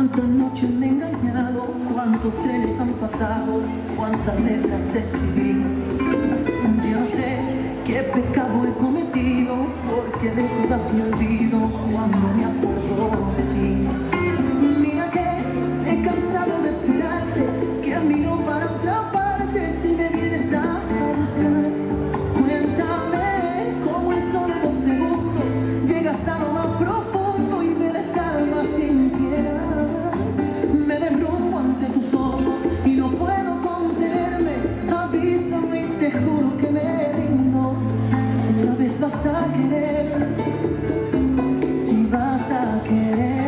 Cuántas noches me he engañado, cuántos trenes han pasado, cuántas letras te escribí. Yo no sé qué pecado he cometido, porque de todas me olvido cuando me acuerdo de ti. Mira que he cansado de esperarte, que miro para otra parte si me vienes a buscar. Cuéntame cómo en solo 2 segundos llegas a lo más profundo y me desarmas sin piedad. Me derrumbo ante tus ojos y no puedo contenerme. Avísame y te juro que me rindo. Si otra vez vas a querer, si vas a querer.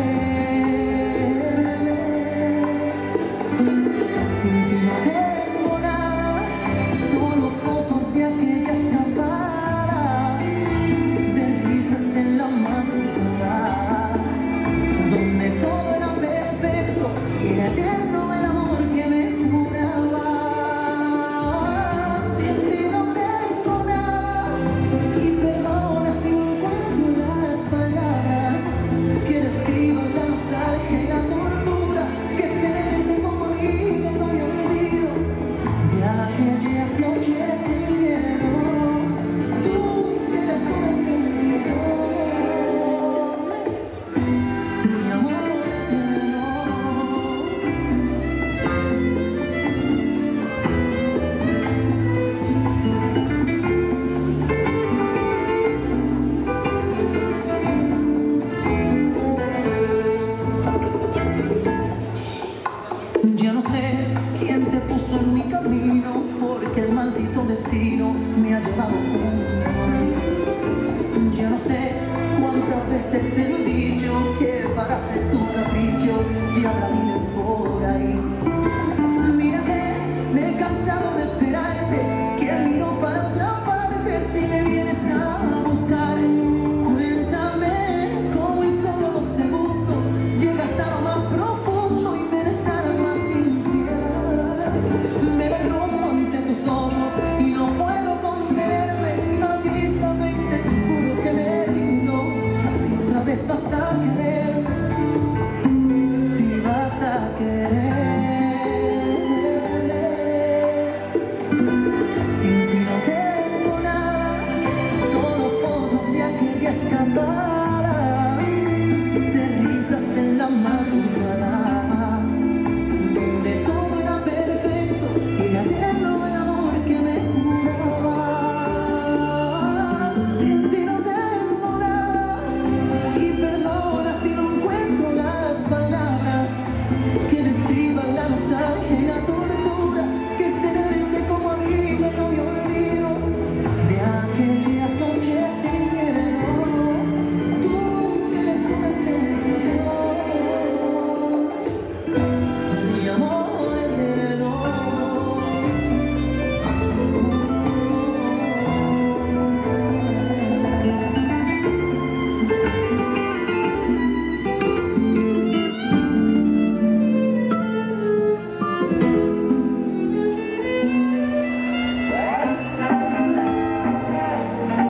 Sin ti no tengo nada, solo fotos de aquella escapada, de risas en la madrugada, donde todo era perfecto y era eterno el amor que me juraba. Sin ti no tengo nada, y perdona si no encuentro las palabras que describan la nostalgia y la tortura que este como vida no me olvido de aquellas noches de invierno. Tú eres conmigo, mi amor eterno. Ya no sé quién te puso en mi camino, porque el maldito destino me ha llevado junto a ti. Ya no sé cuántas veces te lo he dicho, que para ser tu capricho ya la